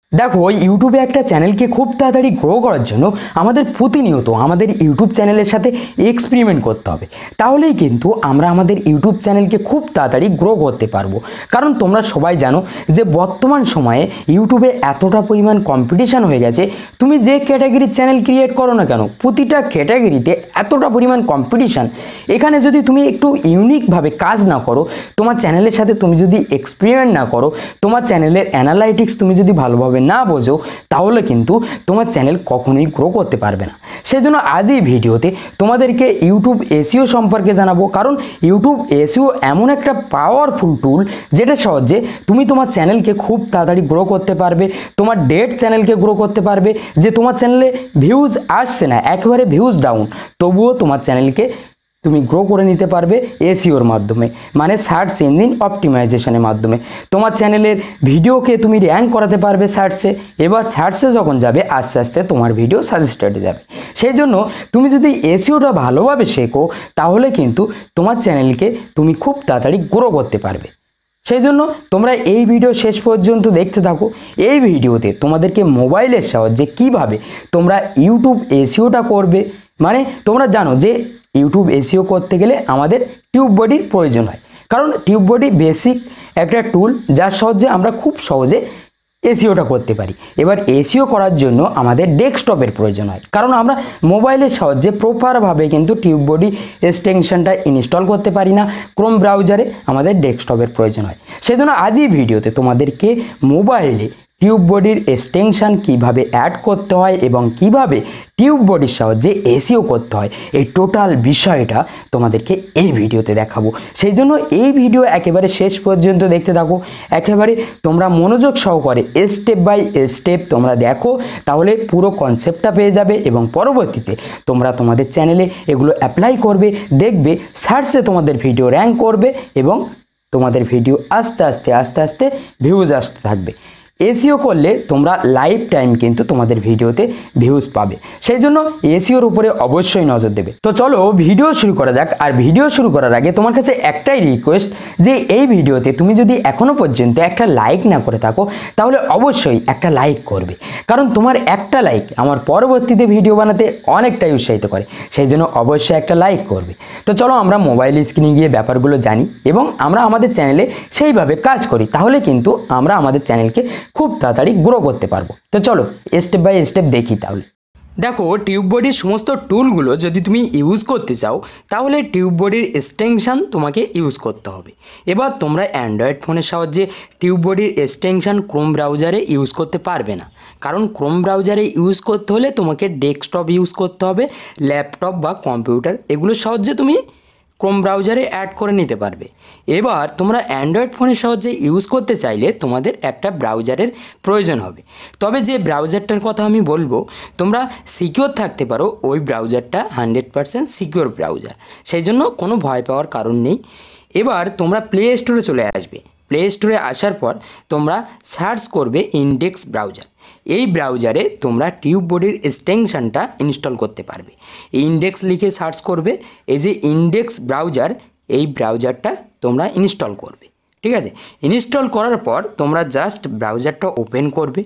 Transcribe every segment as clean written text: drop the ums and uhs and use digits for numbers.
দেখো ইউটিউবে একটা চ্যানেলকে খুব তাড়াতাড়ি গ্রো করার জন্য আমাদের প্রতিনিয়ত আমাদের ইউটিউব চ্যানেলের সাথে এক্সপেরিমেন্ট করতে হবে, তাহলেই কিন্তু আমরা আমাদের ইউটিউব চ্যানেলকে খুব তাড়াতাড়ি গ্রো করতে পারবো। কারণ তোমরা সবাই জানো যে বর্তমান সময়ে ইউটিউবে এতটা পরিমাণ কম্পিটিশান হয়ে গেছে, তুমি যে ক্যাটাগরির চ্যানেল ক্রিয়েট করো না কেন প্রতিটা ক্যাটাগরিতে এতটা পরিমাণ কম্পিটিশান। এখানে যদি তুমি একটু ইউনিকভাবে কাজ না করো, তোমার চ্যানেলের সাথে তুমি যদি এক্সপেরিমেন্ট না করো, তোমার চ্যানেলের অ্যানালাইটিক্স তুমি যদি ভালোভাবে না বোঝো, তাহলে কিন্তু তোমার চ্যানেল কখনোই গ্রো করতে পারবে না। সেজন্য আজ এই ভিডিওতে তোমাদেরকে ইউটিউব এসইও সম্পর্কে জানাবো। কারণ ইউটিউব এসইও এমন একটা পাওয়ারফুল টুল যেটা সাহায্যে তুমি তোমার চ্যানেলকে খুব তাড়াতাড়ি গ্রো করতে পারবে, তোমার ডেড চ্যানেলকে গ্রো করতে পারবে। যে তোমার চ্যানেলে ভিউজ আসছে না, একেবারে ভিউজ ডাউন, তবুও তোমার চ্যানেলকে তুমি গ্রো করে নিতে পারবে এসইওর মাধ্যমে, মানে সার্চ ইঞ্জিন অপটিমাইজেশনের মাধ্যমে। তোমার চ্যানেলের ভিডিওকে তুমি র্যাঙ্ক করাতে পারবে সার্চে। এবার সার্চে যখন যাবে আস্তে আস্তে তোমার ভিডিও সাজেস্টেডে যাবে। সেই জন্য তুমি যদি এসইওটা ভালোভাবে শেখো, তাহলে কিন্তু তোমার চ্যানেলকে তুমি খুব তাড়াতাড়ি গ্রো করতে পারবে। সেই জন্য তোমরা এই ভিডিও শেষ পর্যন্ত দেখতে থাকো। এই ভিডিওতে তোমাদেরকে মোবাইলের সাহায্যে কিভাবে তোমরা ইউটিউব এসইওটা করবে। মানে তোমরা জানো যে ইউটিউব এসইও করতে গেলে আমাদের টিউববডির প্রয়োজন হয়, কারণ টিউববডি বেসিক একটা টুল যার সাহায্যে আমরা খুব সহজে এসইওটা করতে পারি। এবার এসইও করার জন্য আমাদের ডেস্কটপের প্রয়োজন হয়, কারণ আমরা মোবাইলের সাহায্যে প্রপারভাবে কিন্তু টিউববডি এক্সটেনশনটা ইনস্টল করতে পারি না। ক্রোম ব্রাউজারে আমাদের ডেস্কটপের প্রয়োজন হয়। সেজন্য আজ এই ভিডিওতে তোমাদেরকে মোবাইলে টিউববডির এক্সটেনশন কিভাবে অ্যাড করতে হয় এবং কিভাবে টিউববডির সাহায্যে এসইও করতে হয়, এই টোটাল বিষয়টা তোমাদেরকে এই ভিডিওতে দেখাবো। সেই জন্য এই ভিডিও একেবারে শেষ পর্যন্ত দেখতে থাকো। একেবারে তোমরা মনোযোগ সহকারে স্টেপ বাই স্টেপ তোমরা দেখো, তাহলে পুরো কনসেপ্টটা পেয়ে যাবে এবং পরবর্তীতে তোমরা তোমাদের চ্যানেলে এগুলো অ্যাপ্লাই করবে, দেখবে সার্চে তোমাদের ভিডিও র্যাঙ্ক করবে এবং তোমাদের ভিডিও আস্তে আস্তে ভিউজ আসতে থাকবে। এসইও করলে তোমরা লাইফ টাইম কিন্তু তোমাদের ভিডিওতে ভিউজ পাবে। সেই জন্য এসইওর উপরে অবশ্যই নজর দেবে। তো চলো ভিডিও শুরু করা যাক। আর ভিডিও শুরু করার আগে তোমার কাছে একটাই রিকোয়েস্ট, যে এই ভিডিওতে তুমি যদি এখনো পর্যন্ত একটা লাইক না করে থাকো, তাহলে অবশ্যই একটা লাইক করবে। কারণ তোমার একটা লাইক আমার পরবর্তীতে ভিডিও বানাতে অনেকটাই উৎসাহিত করে। সেই জন্য অবশ্যই একটা লাইক করবে। তো চলো আমরা মোবাইল স্ক্রিনে গিয়ে ব্যাপারগুলো জানি এবং আমরা আমাদের চ্যানেলে সেইভাবে কাজ করি, তাহলে কিন্তু আমরা আমাদের চ্যানেলকে খুব তাড়াতাড়ি গ্রো করতে পারবো। তো চলো স্টেপ বাই স্টেপ দেখি। তাহলে দেখো টিউববডির সমস্ত টুলগুলো যদি তুমি ইউজ করতে চাও, তাহলে টিউববডির এক্সটেনশন তোমাকে ইউজ করতে হবে। এবার তোমরা অ্যান্ড্রয়েড ফোনের সাহায্যে টিউববডির এক্সটেনশন ক্রোম ব্রাউজারে ইউজ করতে পারবে না, কারণ ক্রোম ব্রাউজারে ইউজ করতে হলে তোমাকে ডেস্কটপ ইউজ করতে হবে, ল্যাপটপ বা কম্পিউটার এগুলোর সাহায্যে তুমি ক্রোম ব্রাউজারে অ্যাড করে নিতে পারবে। এবার তোমরা অ্যান্ড্রয়েড ফোনের সাহায্যে ইউজ করতে চাইলে তোমাদের একটা ব্রাউজারের প্রয়োজন হবে। তবে যে ব্রাউজারটার কথা আমি বলবো, তোমরা সিকিওর থাকতে পারো, ওই ব্রাউজারটা 100% সিকিওর ব্রাউজার, সেই জন্য কোনো ভয় পাওয়ার কারণ নেই। এবার তোমরা প্লে স্টোরে চলে আসবে। প্লে স্টোরে আসার পর তোমরা সার্চ করবে ইন্ডেক্স ব্রাউজার। এই ব্রাউজারে তোমরা টিউববডির এক্সটেনশনটা ইনস্টল করতে পারবে। ইন্ডেক্স লিখে সার্চ করবে, এই যে ইন্ডেক্স ব্রাউজার, এই ব্রাউজারটা তোমরা ইনস্টল করবে। ঠিক আছে, ইনস্টল করার পর তোমরা জাস্ট ব্রাউজারটা ওপেন করবে।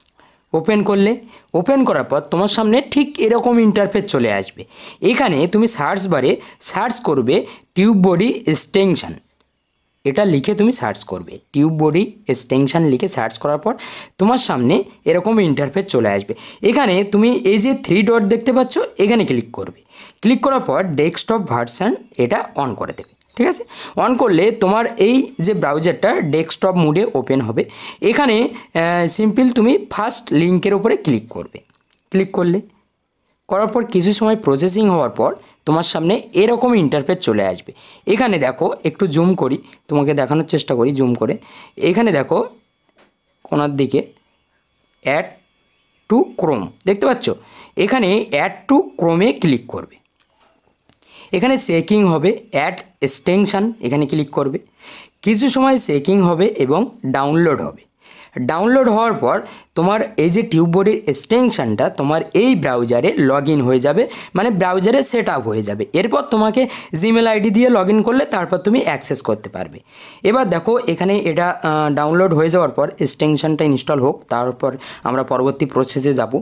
ওপেন করার পর তোমার সামনে ঠিক এরকম ইন্টারফেস চলে আসবে। এখানে তুমি সার্চ বারে সার্চ করবে টিউববডি এক্সটেনশন, এটা লিখে তুমি সার্চ করবে। টিউববডি এক্সটেনশন লিখে সার্চ করার পর তোমার সামনে এরকম ইন্টারফেস চলে আসবে। এখানে তুমি এই যে 3 ডট দেখতে পাচ্ছ, এখানে ক্লিক করবে। ক্লিক করার পর ডেস্কটপ ভার্সন এটা অন করে দেবে। ঠিক আছে, অন করলে তোমার এই যে ব্রাউজারটা ডেস্কটপ মোডে ওপেন হবে। এখানে সিম্পল তুমি ফার্স্ট লিঙ্কের উপরে ক্লিক করবে। করার পর কিছু সময় প্রসেসিং হওয়ার পর তোমার সামনে এরকম ইন্টারফেস চলে আসবে। এখানে দেখো, একটু জুম করি, তোমাকে দেখানোর চেষ্টা করি জুম করে। এখানে দেখো কোনার দিকে অ্যাড টু ক্রোম দেখতে পাচ্ছ, এখানে অ্যাড টু ক্রোমে ক্লিক করবে। এখানে চেকিং হবে, অ্যাড এক্সটেনশন এখানে ক্লিক করবে। কিছু সময় চেকিং হবে এবং ডাউনলোড হবে। ডাউনলোড হওয়ার পর তোমার এই যে টিউববডির এক্সটেনশনটা তোমার এই ব্রাউজারে লগ ইন হয়ে যাবে, মানে ব্রাউজারে সেট আপ হয়ে যাবে। এরপর তোমাকে জিমেল আইডি দিয়ে লগ ইন করলে তারপর তুমি অ্যাক্সেস করতে পারবে। এবার দেখো এখানে এটা ডাউনলোড হয়ে যাওয়ার পর এক্সটেনশনটা ইনস্টল হোক, তারপর আমরা পরবর্তী প্রসেসে যাব।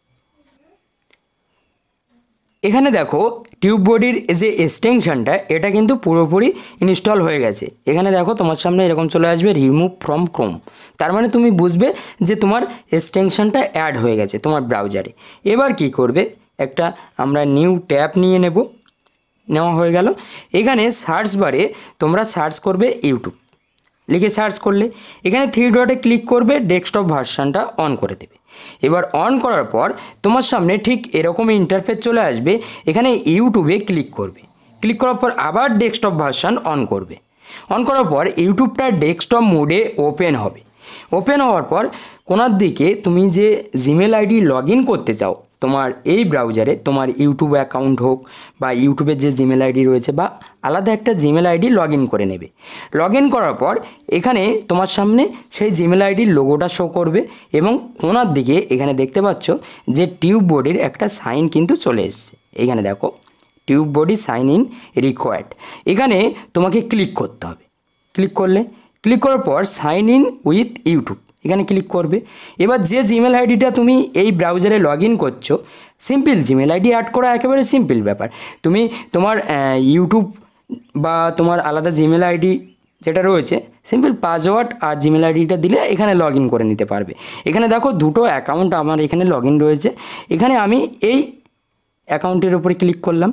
এখানে দেখো টিউববডির যে এক্সটেনশনটা এটা কিন্তু পুরোপুরি ইনস্টল হয়ে গেছে। এখানে দেখো তোমার সামনে এরকম চলে আসবে রিমুভ ফ্রম ক্রোম, তার মানে তুমি বুঝবে যে তোমার এক্সটেনশনটা অ্যাড হয়ে গেছে তোমার ব্রাউজারে। এবার কি করবে, একটা আমরা নিউ ট্যাব নেওয়া হয়ে গেল। এখানে সার্চ বারে তোমরা সার্চ করবে ইউটিউব লিখে সার্চ করলে এখানে 3 ডটে ক্লিক করবে, ডেস্কটপ ভার্সানটা অন করে দেবে। এবার অন করার পর তোমার সামনে ঠিক এরকম ইন্টারফেস চলে আসবে। এখানে ইউটিউবে ক্লিক করবে, ক্লিক করার পর আবার ডেস্কটপ ভার্সান অন করবে। অন করার পর ইউটিউবটা ডেস্কটপ মোডে ওপেন হবে। ওপেন হওয়ার পর কোনার দিকে তুমি যে জিমেল আইডি লগ ইন করতে চাও তোমার এই ব্রাউজারে, তোমার ইউটিউব অ্যাকাউন্ট হোক বা ইউটিউবের যে জিমেল আইডি রয়েছে বা আলাদা একটা জিমেল আইডি লগ ইন করে নেবে। লগ ইন করার পর এখানে তোমার সামনে সেই জিমেল আইডির লোগোটা শো করবে এবং কোনার দিকে এখানে দেখতে পাচ্ছ যে টিউববডির একটা সাইন কিন্তু চলে এসছে। এখানে দেখো টিউববডি সাইন ইন রিকোয়ার্ড, এখানে তোমাকে ক্লিক করতে হবে। ক্লিক করার পর সাইন ইন উইথ ইউটিউব এখানে ক্লিক করবে। এবার যে জিমেল আইডিটা তুমি এই ব্রাউজারে লগ ইন করছো, সিম্পল জিমেল আইডি অ্যাড করা একেবারে সিম্পল ব্যাপার। তুমি তোমার ইউটিউব বা তোমার আলাদা জিমেল আইডি যেটা রয়েছে সিম্পল পাসওয়ার্ড আর জিমেল আইডিটা দিলে এখানে লগ ইন করে নিতে পারবে। এখানে দেখো দুটো অ্যাকাউন্ট আমার এখানে লগ ইন রয়েছে। এখানে আমি এই অ্যাকাউন্টের উপরে ক্লিক করলাম।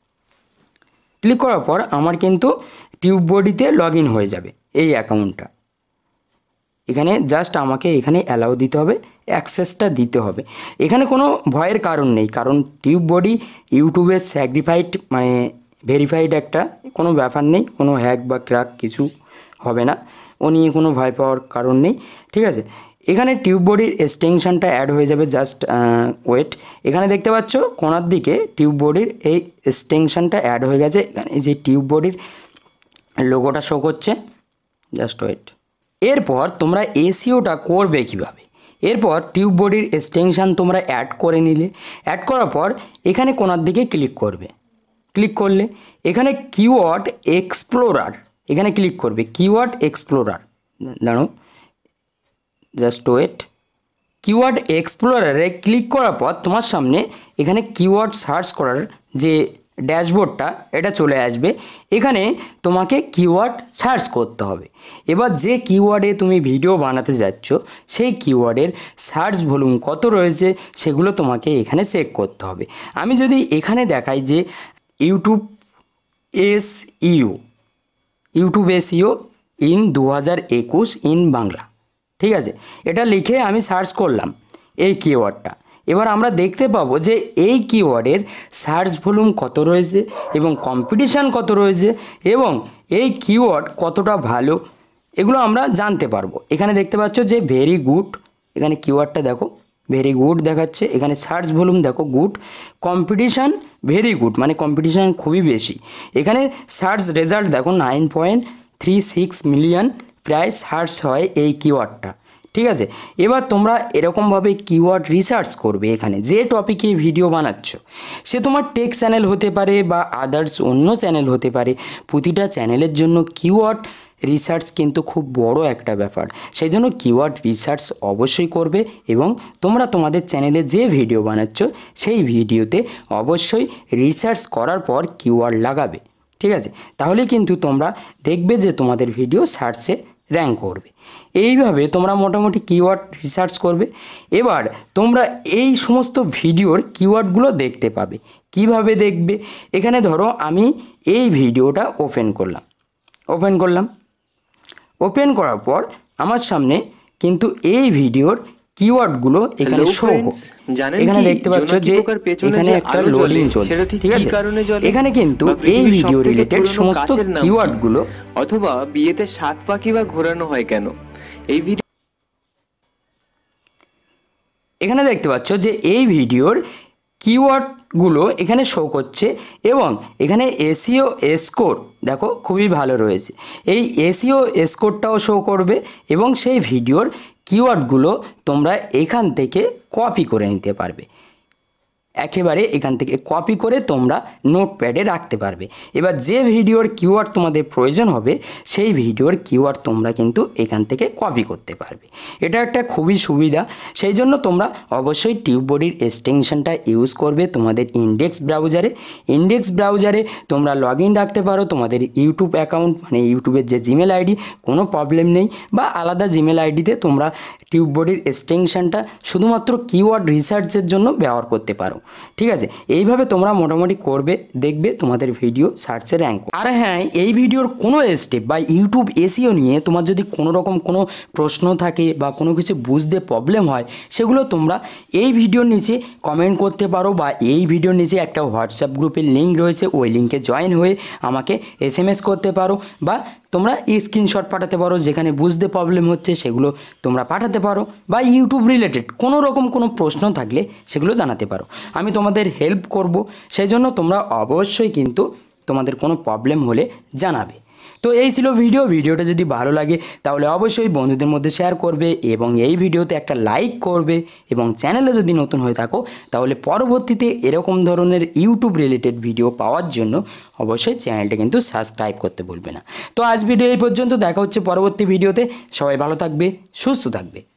ক্লিক করার পর আমার কিন্তু টিউববডিতে লগ ইন হয়ে যাবে এই অ্যাকাউন্টটা। এখানে জাস্ট আমাকে এখানে অ্যালাউ দিতে হবে, অ্যাক্সেসটা দিতে হবে। এখানে কোনো ভয়ের কারণ নেই, কারণ টিউববডি ইউটিউবের সার্টিফাইড মানে ভেরিফাইড একটা, কোনো ব্যাপার নেই, কোনো হ্যাক বা ক্র্যাক কিছু হবে না, ও নিয়ে কোনো ভয় পাওয়ার কারণ নেই, ঠিক আছে। এখানে টিউববডির এক্সটেনশনটা অ্যাড হয়ে যাবে, জাস্ট ওয়েট। এখানে দেখতে পাচ্ছ কোনার দিকে টিউববডির এই এক্সটেনশনটা অ্যাড হয়ে গেছে। এখানে এই যে টিউববডির লোগোটা শো করছে, জাস্ট ওয়েট। এরপর তোমরা এসইওটা করবে কিভাবে, এরপর টিউববডির এক্সটেনশন তোমরা অ্যাড করে নিলে, অ্যাড করার পর এখানে কোনার দিকে ক্লিক করবে। ক্লিক করলে এখানে কিওয়ার্ড এক্সপ্লোরার এখানে ক্লিক করবে, কিওয়ার্ড এক্সপ্লোরার, দাঁড়ো জাস্ট ওয়েট। কিওয়ার্ড এক্সপ্লোরারে ক্লিক করার পর তোমার সামনে এখানে কিওয়ার্ড সার্চ করার যে ড্যাশবোর্ডটা এটা চলে আসবে। এখানে তোমাকে কিওয়ার্ড সার্চ করতে হবে। এবার যে কিওয়ার্ডে তুমি ভিডিও বানাতে যাচ্ছ সেই কিওয়ার্ডের সার্চ ভলিউম কত রয়েছে সেগুলো তোমাকে এখানে চেক করতে হবে। আমি যদি এখানে দেখাই যে YouTube SEO in 2021 in Bangla, ঠিক আছে, এটা লিখে আমি সার্চ করলাম এই কিওয়ার্ডটা। এবার আমরা দেখতে পাবো যে এই কিওয়ার্ডের সার্চ ভলিউম কত রয়েছে এবং কম্পিটিশান কত রয়েছে এবং এই কিওয়ার্ড কতটা ভালো, এগুলো আমরা জানতে পারবো। এখানে দেখতে পাচ্ছ যে ভেরি গুড, এখানে কিওয়ার্ডটা দেখো ভেরি গুড দেখাচ্ছে। এখানে সার্চ ভলিউম দেখো গুড, কম্পিটিশান ভেরি গুড, মানে কম্পিটিশান খুবই বেশি। এখানে সার্চ রেজাল্ট দেখো 9.36 মিলিয়ন প্রায় সার্চ হয় এই কিওয়ার্ডটা, ঠিক আছে। এবার তোমরা এরকমভাবে কিওয়ার্ড রিসার্চ করবে। এখানে যে টপিকে ভিডিও বানাচ্ছ সে তোমার টেক চ্যানেল হতে পারে বা আদার্স অন্য চ্যানেল হতে পারে, প্রতিটা চ্যানেলের জন্য কিওয়ার্ড রিসার্চ কিন্তু খুব বড় একটা ব্যাপার। সেই জন্য কিওয়ার্ড রিসার্চ অবশ্যই করবে এবং তোমরা তোমাদের চ্যানেলে যে ভিডিও বানাচ্ছ সেই ভিডিওতে অবশ্যই রিসার্চ করার পর কিওয়ার্ড লাগাবে, ঠিক আছে। তাহলে কিন্তু তোমরা দেখবে যে তোমাদের ভিডিও সার্চে র্যাঙ্ক করবে। এইভাবে তোমরা মোটামুটি কিওয়ার্ড রিসার্চ করবে। এবার তোমরা এই সমস্ত ভিডিওর কিওয়ার্ডগুলো দেখতে পাবে। কিভাবে দেখবে, এখানে ধরো আমি এই ভিডিওটা ওপেন করলাম। ওপেন করার পর আমার সামনে কিন্তু এই ভিডিওর কিওয়ার্ডগুলো এখানে শো হবে। এখানে দেখতে পাচ্ছ যে এখানে একটা লোডিং চলছে, ঠিক আছে। এখানে কিন্তু এই ভিডিও রিলেটেড সমস্ত কিওয়ার্ডগুলো, অথবা বিয়েতে 7 পাখি বা ঘোরানো হয় কেন, এই ভিডিও এখানে দেখতে পাচ্ছ যে এই ভিডিওর কিওয়ার্ডগুলো এখানে শো করছে এবং এখানে এসইও স্কোর দেখো খুবই ভালো রয়েছে। এই এসইও স্কোরটাও শো করবে এবং সেই ভিডিওর কিওয়ার্ডগুলো তোমরা এখান থেকে কপি করে নিতে পারবে। একেবারে এখান থেকে কপি করে তোমরা নোটপ্যাডে রাখতে পারবে। এবার যে ভিডিওর কিওয়ার্ড তোমাদের প্রয়োজন হবে সেই ভিডিওর কিওয়ার্ড তোমরা কিন্তু এখান থেকে কপি করতে পারবে। এটা একটা খুবই সুবিধা। সেই জন্য তোমরা অবশ্যই টিউববডির এক্সটেনশনটা ইউজ করবে তোমাদের ইন্ডেক্স ব্রাউজারে তোমরা লগ ইন রাখতে পারো তোমাদের ইউটিউব অ্যাকাউন্ট, মানে ইউটিউবের যে জিমেল আইডি, কোনো প্রবলেম নেই। বা আলাদা জিমেল আইডিতে তোমরা টিউববডির এক্সটেনশনটা শুধুমাত্র কিওয়ার্ড রিসার্চের জন্য ব্যবহার করতে পারো। ঠিক আছে, এইভাবে তোমরা মোটামুটি করবে, দেখবে তোমাদের ভিডিও সার্চে র্যাঙ্ক। আর হ্যাঁ, এই ভিডিওর কোনো স্টেপ বা ইউটিউব এসইও নিয়ে তোমার যদি কোনো রকম কোনো প্রশ্ন থাকে বা কোনো কিছু বুঝতে প্রবলেম হয়, সেগুলো তোমরা এই ভিডিওর নিচে কমেন্ট করতে পারো বা এই ভিডিওর নিচে একটা হোয়াটসঅ্যাপ গ্রুপের লিঙ্ক রয়েছে, ওই লিঙ্কে জয়েন হয়ে আমাকে SMS করতে পারো বা তোমরা স্ক্রিনশট পাঠাতে পারো, যেখানে বুঝতে প্রবলেম হচ্ছে সেগুলো তোমরা পাঠাতে পারো। বা ইউটিউব রিলেটেড কোনো রকম কোনো প্রশ্ন থাকলে সেগুলো জানাতে পারো, আমি তোমাদের হেল্প করব। সেই জন্য তোমরা অবশ্যই কিন্তু তোমাদের কোনো প্রবলেম হলে জানাবে। তো এই ছিল ভিডিওটা যদি ভালো লাগে তাহলে অবশ্যই বন্ধুদের মধ্যে শেয়ার করবে এবং এই ভিডিওতে একটা লাইক করবে। এবং চ্যানেলে যদি নতুন হয়ে থাকো তাহলে পরবর্তীতে এরকম ধরনের ইউটিউব রিলেটেড ভিডিও পাওয়ার জন্য অবশ্যই চ্যানেলটা কিন্তু সাবস্ক্রাইব করতে ভুলবে না। তো আজ ভিডিও এই পর্যন্ত, দেখা হচ্ছে পরবর্তী ভিডিওতে। সবাই ভালো থাকবে, সুস্থ থাকবে।